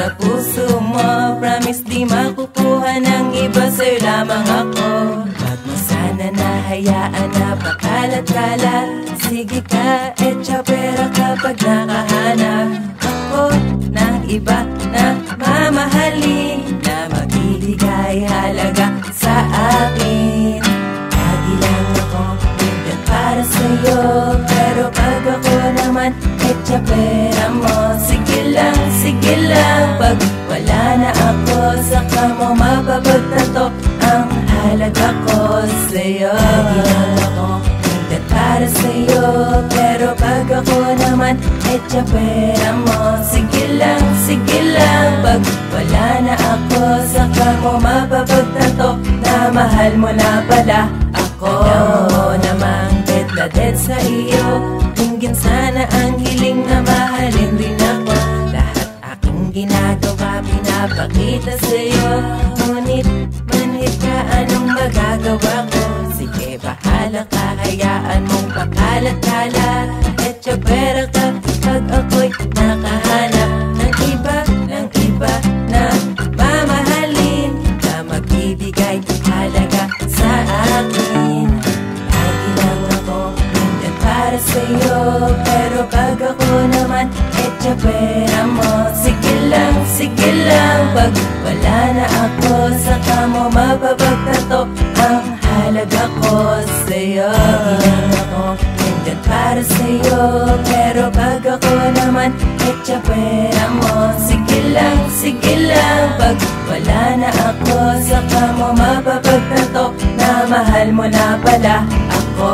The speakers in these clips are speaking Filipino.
sa puso mo. Promise di makukuha ng iba, sa'yo lamang ako. Wag mo sana nahayaan na pakalat-kalat. Sige ka, etsa pera kapag nakahanap ako ng iba na mamahalin, na magbibigay halaga sa akin. Lagi lang ako nandiyan para sa'yo, pero pag ako naman etsa pera mo. Sige lang, pag wala na ako, saka mo mapapagtanto ang halaga ko sa'yo. Lagi lang ako nandiyan para sa'yo, pero pag ako naman etsa pera mo. Sige lang, pag wala na ako, saka mo mapapagtanto na mahal mo na pala ako. Alam mo namang dead na dead sa iyo, hinggin sana ang hiling na mahalin din ako. Lahat aking ginagawa pinapakita sa'yo, ngunit manhid ka, anong magagawa ko? Sige, bahala ka, hayaan mong pakalat-kalat. Etsa pera ka pag ako'y nakahanap ng iba na mamahalin, na magbibigay halaga sa akin. Lagi lang ako nandiyan para sa'yo, pero pag ako naman etsa pera mo. Sige lang, pag wala na ako, saka mo mapapagtanto ang halaga ko sa'yo. Lagi lang ako nandiyan para sa'yo, pero pag ako naman etsa pera mo. Sige lang, pag wala na ako, saka mo mapapagtanto na mahal mo na pala ako.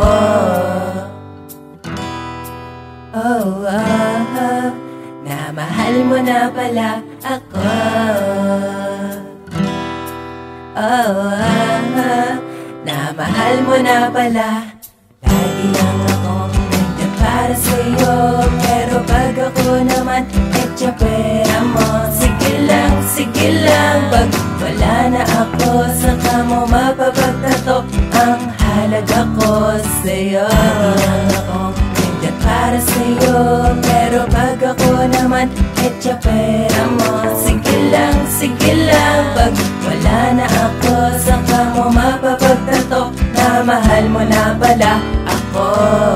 Na mahal mo na pala ako. Na mahal mo na pala. Lagi lang ako nandiyan para sa'yo, pero pag ako naman etsa pera mo. Sige lang, pag wala na ako, saka mo mapapagtanto ang halaga ko sa'yo. Lagi lang ako nandiyan para sa'yo, pero pag ako naman etsa pera mo. Sige lang, pag wala na ako, saka mo mapapagtanto na mahal mo na pala ako.